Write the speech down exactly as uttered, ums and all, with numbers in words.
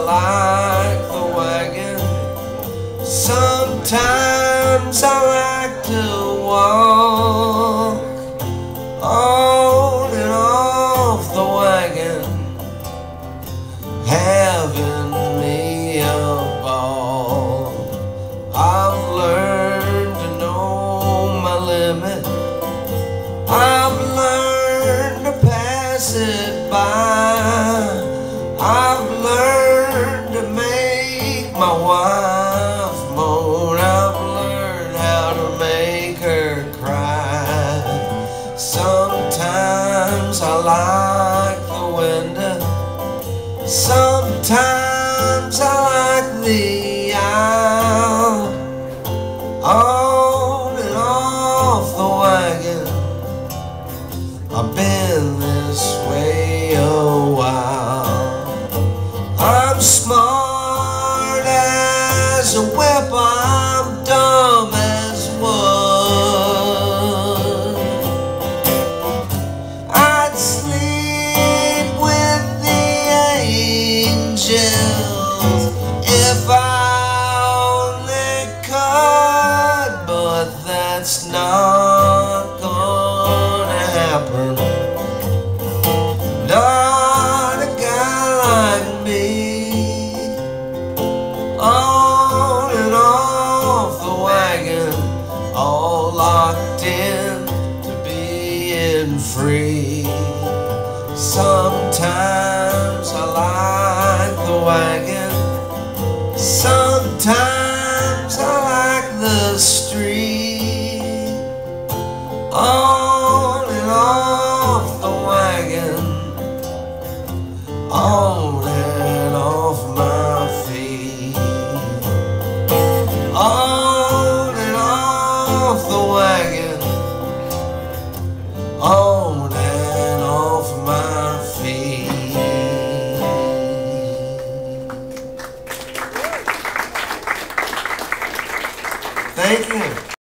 like the wagon. Sometimes I like to walk on and off the wagon, having me a ball. I've learned to know my limit. I've learned to pass it by. I've learned to make my wife moan. I've learned how to make her cry. Sometimes I like the window. Sometimes I like the aisle. On and off the wagon, I've been this way a while. I'm smart as a whip, I'm dumb as wood. I'd sleep with the angels if I only could, but that's not gonna happen. Not a guy like me. On and off the wagon, all locked in to being free. Sometimes I like the wagon. Sometimes